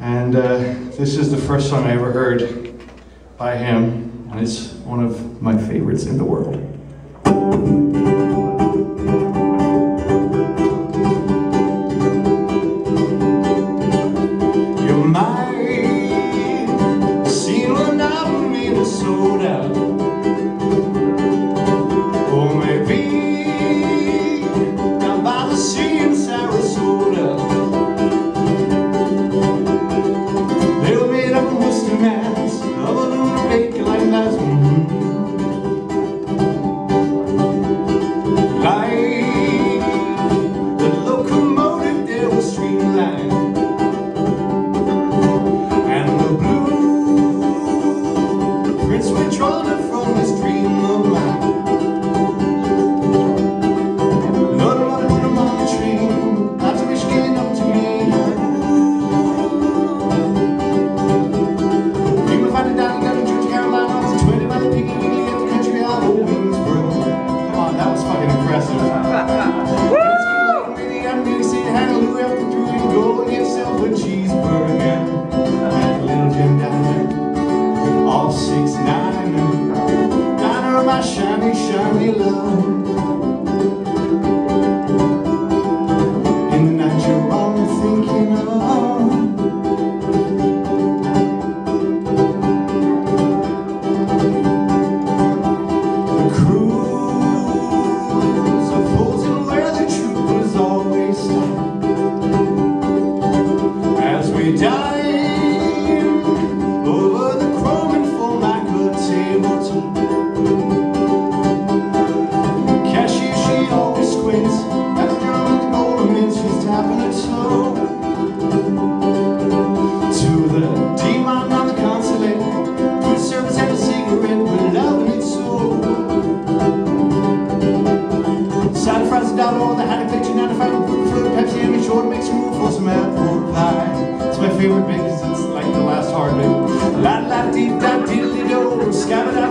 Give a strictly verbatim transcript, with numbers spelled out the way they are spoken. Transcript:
And uh, this is the first song I ever heard by him, and it's one of my favorites in the world. You might have seen one out in Minnesota, or maybe down by the sea in Sarasota. They were made up of Worcester, Mass, of aluminum bacon like glass. Like the locomotive, there was streamlined, and the blueprints were drawn up from this dream of mine. Lord, I put them on the train, not to Michigan, up to Maine. You will find it down in Georgia, Carolina, it's twenty by the Piggly Wiggly at the country out of Winsboro. Come on, that was fucking impressive. I'm really saying hallelujah after through and go and get yourself a cheeseburger at Little Jim Diner off six nine. Diner of my shiny, shiny love. In the night you're all thinking of. The crews are posing where the troopers always stop. As we dine over the chrome and formica tabletop, cashier, she always squints at the drum with the golden mints, she's tapping her toe. To the demon on the consulate, food service and a cigarette, we're loving it so. Side of fries, a dollar on the hattie picture, ninety-five with fruit, fruit, Pepsi, and sure to make some room for some apple pie. It's my favorite bit because it's like the last hard bit. La la dee da diddly do, scabba